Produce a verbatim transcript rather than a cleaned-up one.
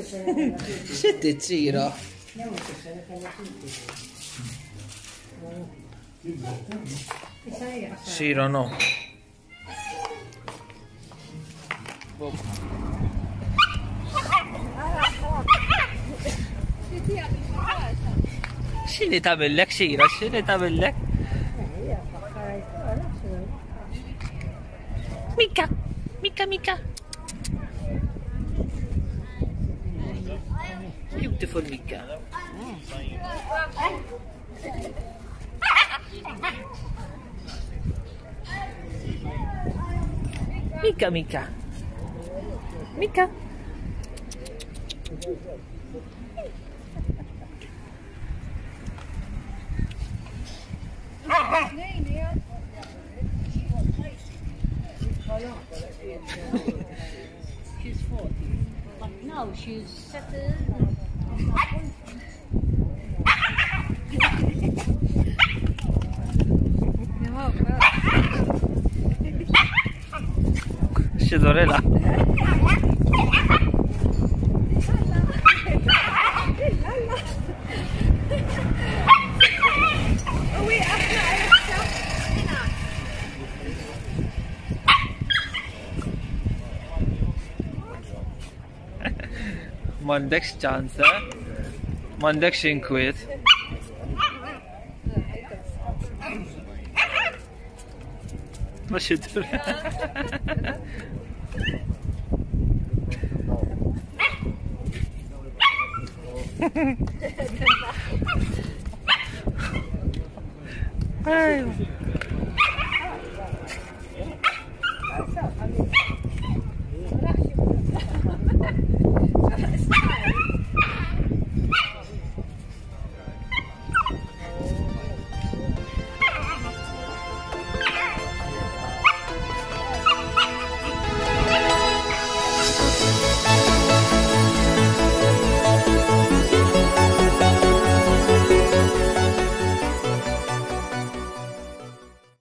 Sötét síra. Síra, no. X'inhi tagħmellek Xira, x'inhi tagħmellek? Mika, Mika, Mika. Beautiful Mika. Mika, Mika. Mika. She's forty. But now she's settled. Xidorela. M'għandekx ċans, eh? M'għandekx inkwiet. Ma xidur. Ay.